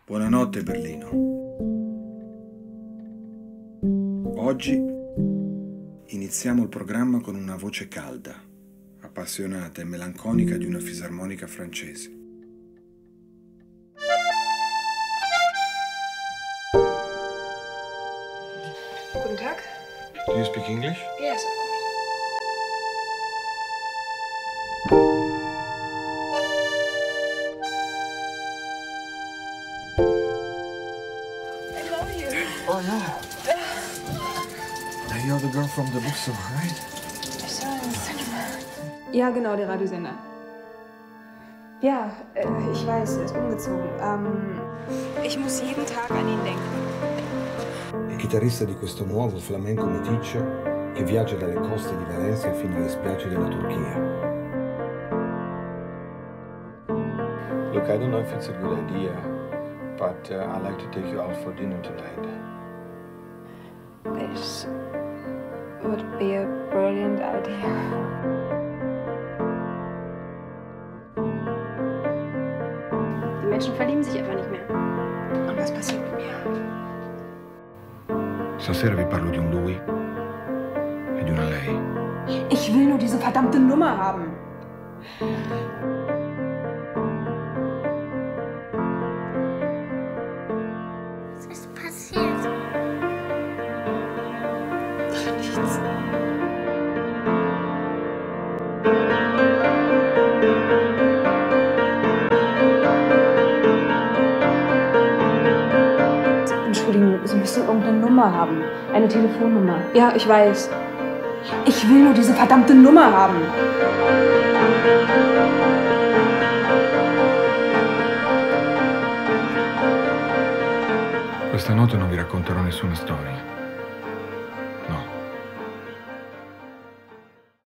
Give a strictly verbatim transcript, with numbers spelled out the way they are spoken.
Buonanotte Berlino. Oggi iniziamo il programma con una voce calda, appassionata e melanconica di una fisarmonica francese. Guten Tag. Do you speak English? Yes, of course. I love you. Oh, yeah. Now you're the girl from the bookstore, right? I saw it in the cinema. Ja, genau, der Radiosender. Ja, äh, ich weiß, er ist umgezogen. Ähm, ich muss jeden Tag an ihn denken. Il chitarrista di questo nuovo flamenco meticcio che viaggia dalle coste di Valencia fino alle spiagge della Turchia. Look, I don't know if it's a good idea, but uh, I'd like to take you out for dinner tonight. This would be a brilliant idea. Die Menschen verlieben sich einfach nicht mehr. Und was passiert mit mir? Stasera vi parlo di un lui e di una lei. Ich will nur diese verdammte Nummer haben. Was ist passiert? Nichts. Entschuldigung, Sie müssen irgendeine Nummer haben. Eine Telefonnummer. Ja, ich weiß. Ich will nur diese verdammte Nummer haben. Questa notte non vi racconterò nessuna storia.